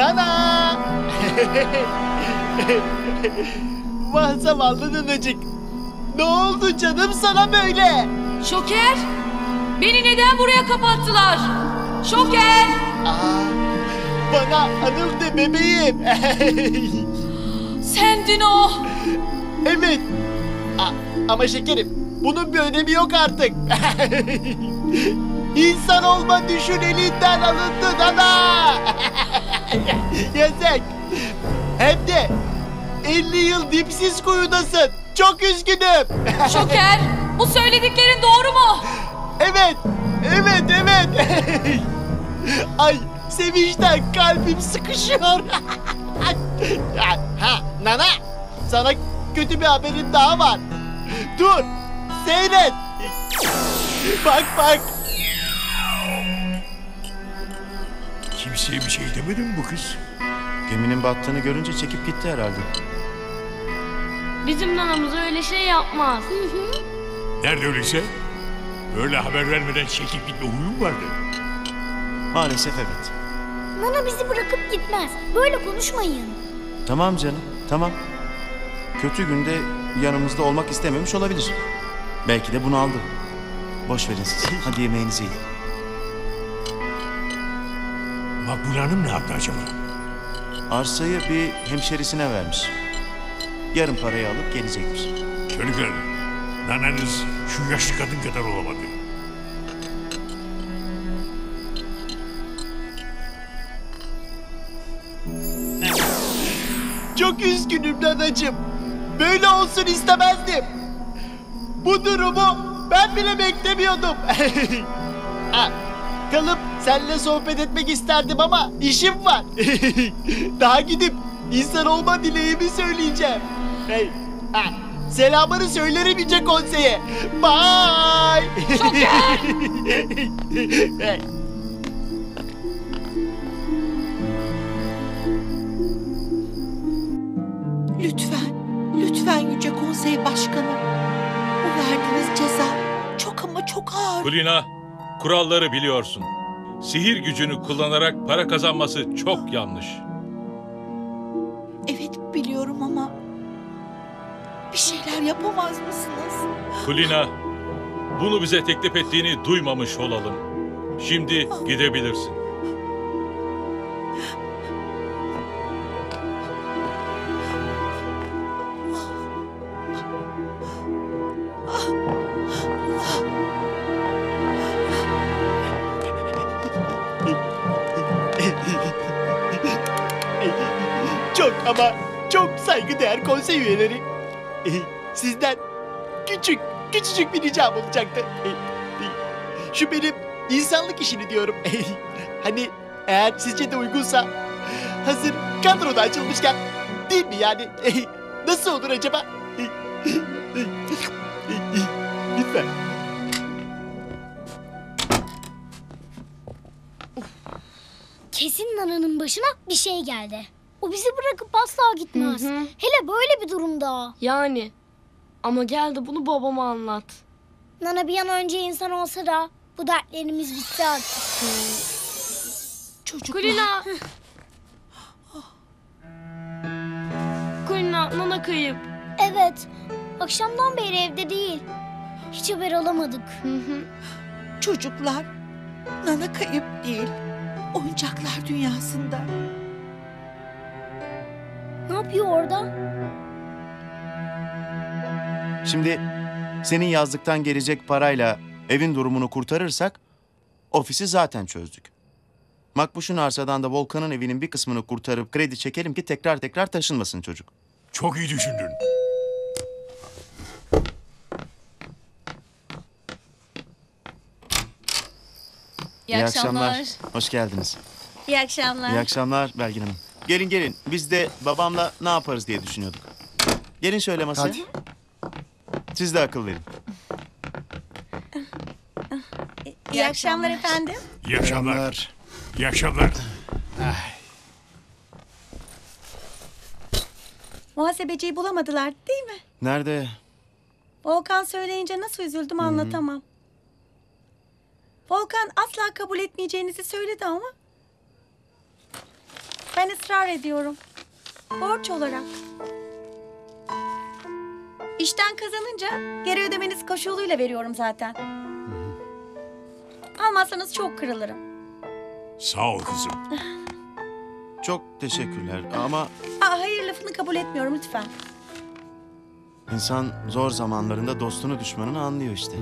Nana! Vah zavallı nanacık. Ne oldu canım sana böyle? Şoker! Beni neden buraya kapattılar? Şoker! Aa, bana Anıl de bebeğim. Sendin o! Evet. Ama şekerim, bunun bir önemi yok artık. İnsan olma düşün elinden alındı Nana. Yazık. Hem de 50 yıl dipsiz kuyudasın. Çok üzgünüm. Şoker! Bu söylediklerin doğru mu? Evet. Ay sevinçten kalbim sıkışıyor. Nana, sana kötü bir haberim daha var. Dur, seyret. Bak. Kimseye bir şey demedi mi bu kız? Geminin battığını görünce çekip gitti herhalde. Bizim nanamız öyle şey yapmaz. Nerede öyleyse? Böyle haber vermeden çekip gitme huyum vardı. Maalesef evet. Nana bizi bırakıp gitmez. Böyle konuşmayın. Tamam canım, tamam. Kötü günde yanımızda olmak istememiş olabilir. Belki de bunu aldı. Boş verin siz. Hadi yemeğinizi yiyin. Makbule Hanım ne yaptı acaba? Arsayı bir hemşerisine vermiş. Yarın parayı alıp gelecektir. Çocuklar, nananız şu yaşlı kadın kadar olamadı. Çok üzgünüm nanacığım. Böyle olsun istemezdim. Bu durumu ben bile beklemiyordum. Kalıp seninle sohbet etmek isterdim ama işim var. Daha gidip insan olma dileğimi söyleyeceğim. Selamını söylerim Yüce Konsey'e. Bye. Şoker! Lütfen Yüce Konsey Başkanı. Bu verdiğiniz ceza çok ama çok ağır. Kulina, kuralları biliyorsun. Sihir gücünü kullanarak para kazanması çok yanlış. Evet biliyorum ama bir şeyler yapamaz mısınız? Kulina, bunu bize teklif ettiğini duymamış olalım. Şimdi gidebilirsin. Çok ama çok saygıdeğer konsey üyeleri. Sizden küçücük bir ricam olacaktı. Şu benim insanlık işini diyorum. Hani eğer sizce de uygunsa hazır kadroda açılmışken değil mi yani? Nasıl olur acaba? Lütfen. Kesin Nana'nın başına bir şey geldi. O bizi bırakıp asla gitmez. Hele böyle bir durumda. Yani. Ama gel de bunu babama anlat. Nana bir an önce insan olsa da bu dertlerimiz bitse artık. Çocuklar. Kulina. Kulina, nana kayıp. Evet. Akşamdan beri evde değil. Hiç haber alamadık. Çocuklar. Nana kayıp değil. Oyuncaklar dünyasında. Ne yapıyor orada? Şimdi senin yazlıktan gelecek parayla evin durumunu kurtarırsak ofisi zaten çözdük. Makbuş'un arsadan da Volkan'ın evinin bir kısmını kurtarıp kredi çekelim ki tekrar taşınmasın çocuk. Çok iyi düşündün. İyi akşamlar. Hoş geldiniz. İyi akşamlar. İyi akşamlar Belgin Hanım. Gelin. Biz de babamla ne yaparız diye düşünüyorduk. Gelin şöyle masaya. Hadi. Siz de akıl verin. İyi akşamlar efendim. İyi akşamlar. İyi akşamlar. Muhasebeciyi bulamadılar değil mi? Nerede? Volkan söyleyince nasıl üzüldüm anlatamam. Volkan asla kabul etmeyeceğinizi söyledi ama Ben ısrar ediyorum. Borç olarak. İşten kazanınca geri ödemeniz koşuluyla veriyorum zaten. Almazsanız çok kırılırım. Sağ ol kızım. Çok teşekkürler ama Aa, hayır lafını kabul etmiyorum lütfen. insan zor zamanlarında dostunu düşmanını anlıyor işte.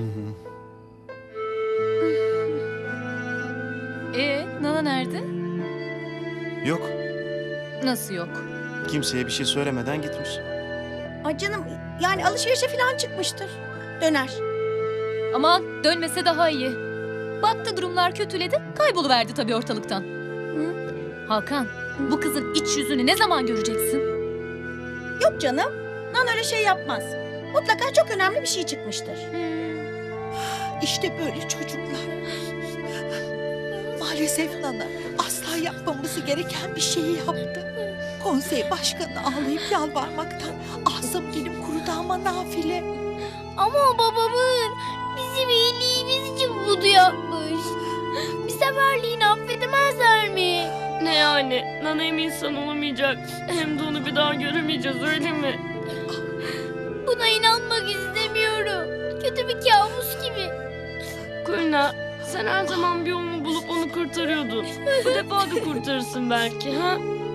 Nana nerede? Yok, Nasıl yok? kimseye bir şey söylemeden gitmiş. Ay canım yani alışverişe falan çıkmıştır. Döner. Aman dönmese daha iyi. Baktı durumlar kötüledi, kayboluverdi tabii ortalıktan. Hakan, bu kızın iç yüzünü ne zaman göreceksin? Yok canım. Nan öyle şey yapmaz. Mutlaka çok önemli bir şey çıkmıştır. İşte böyle çocuklar. Maalesef Nana asla yapmaması gereken bir şeyi yaptı. Konsey başkanı ağlayıp yalvarmaktan ağzım dilim kurudu ama nafile. Ama o babamın bizim iyiliğimiz için bunu yapmış. Bir seferliğini affedemezler mi? Ne yani? Nana hem insan olamayacak hem de onu bir daha göremeyeceğiz öyle mi? Buna inanmak istemiyorum. Kötü bir kabus gibi. Kulina, sen her zaman bir yolunu bulup onu kurtarıyordun. Bu defa da kurtarırsın belki ha?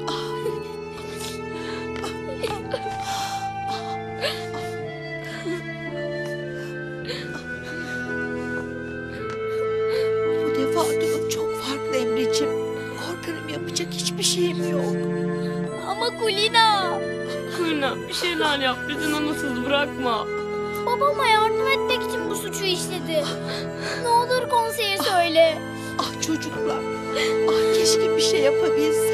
Bu defa durum çok farklı Emre'ciğim. Korkarım yapacak hiçbir şeyim yok. Ama Kulina. Kulina bir şeyler yap bizi nanasız bırakma. Babama yardım etmek için bu suçu işledi. Ne olur konseye söyle. Ah çocuklar. Ah keşke bir şey yapabilsem.